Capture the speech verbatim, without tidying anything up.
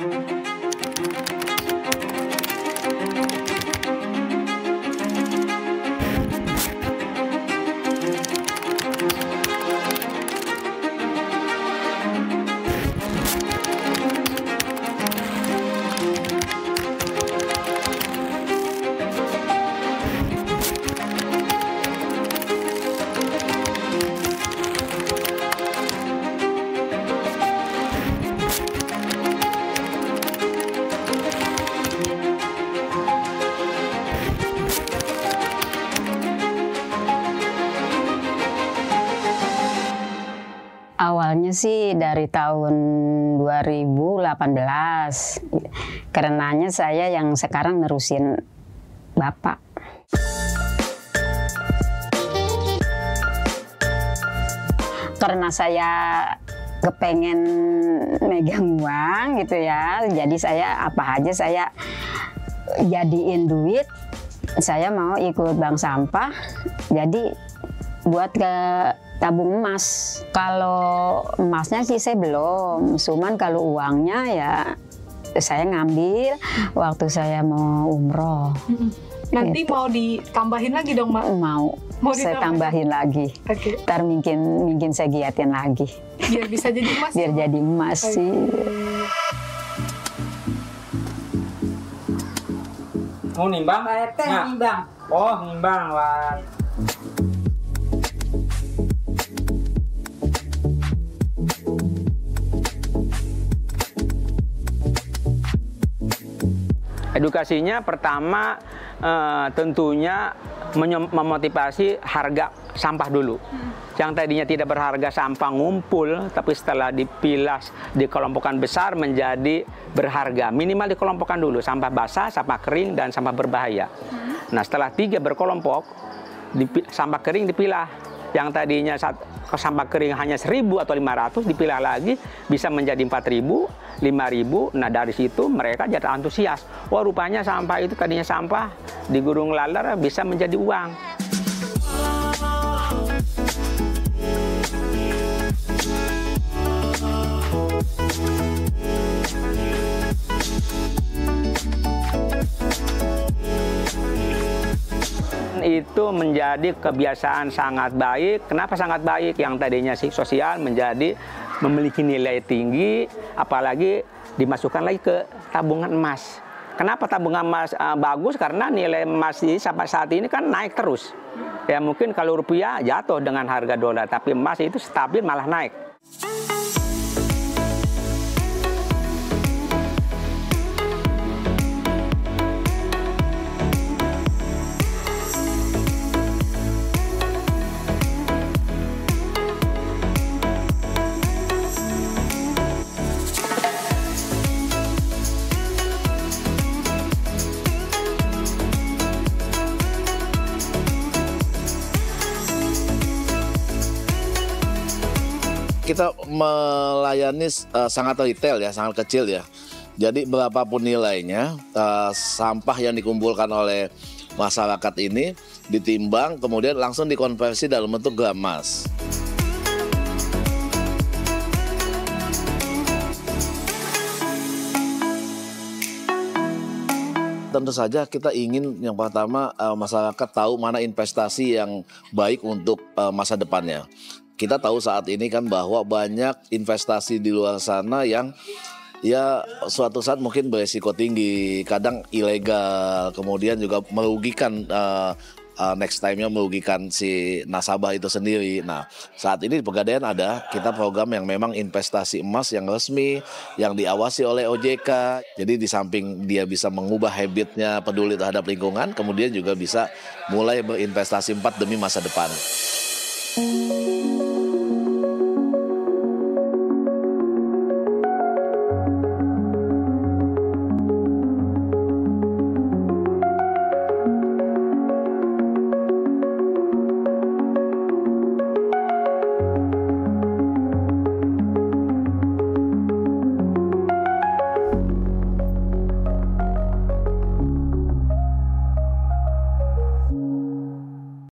Awalnya sih dari tahun dua ribu delapan belas, karenanya saya yang sekarang nerusin bapak. Karena saya kepengen megang uang gitu ya, jadi saya apa aja saya jadiin duit. Saya mau ikut bank sampah, jadi buat ke tabung emas. Kalau emasnya sih saya belum, cuman kalau uangnya ya saya ngambil waktu saya mau umroh. Nanti gitu. Mau ditambahin lagi dong, Mbak? Mau, mau saya tambahin lagi. Oke. Ntar mungkin, mungkin saya giatin lagi. Biar bisa jadi emas? Biar jadi emas Oke. sih. Mau nimbang? Pak R T Nah. nimbang. Oh, nimbang, Wah. Edukasinya pertama eh, tentunya memotivasi harga sampah dulu. Hmm. Yang tadinya tidak berharga sampah ngumpul, tapi setelah dipilah, dikelompokkan besar menjadi berharga. Minimal dikelompokkan dulu, sampah basah, sampah kering, dan sampah berbahaya. Hmm. Nah setelah tiga berkelompok, sampah kering dipilah. Yang tadinya saat sampah kering hanya seribu atau lima ratus, dipilah lagi bisa menjadi empat ribu, lima ribu. Nah dari situ mereka jadi antusias. Wah rupanya sampah itu tadinya sampah di Gunung Laler bisa menjadi uang. Itu menjadi kebiasaan sangat baik. Kenapa sangat baik? Yang tadinya sosial menjadi memiliki nilai tinggi, apalagi dimasukkan lagi ke tabungan emas. Kenapa tabungan emas uh, bagus? Karena nilai emas ini sampai saat ini kan naik terus. Ya mungkin kalau rupiah jatuh dengan harga dolar, tapi emas itu stabil malah naik. Kita melayani uh, sangat retail ya, sangat kecil ya. Jadi berapapun nilainya, uh, sampah yang dikumpulkan oleh masyarakat ini ditimbang, kemudian langsung dikonversi dalam bentuk gram emas. Tentu saja kita ingin yang pertama uh, masyarakat tahu mana investasi yang baik untuk uh, masa depannya. Kita tahu saat ini kan bahwa banyak investasi di luar sana yang ya suatu saat mungkin beresiko tinggi, kadang ilegal, kemudian juga merugikan uh, uh, next time-nya merugikan si nasabah itu sendiri. Nah, saat ini di Pegadaian ada kita program yang memang investasi emas yang resmi, yang diawasi oleh O J K. Jadi di samping dia bisa mengubah habitnya peduli terhadap lingkungan, kemudian juga bisa mulai berinvestasi empat demi masa depan.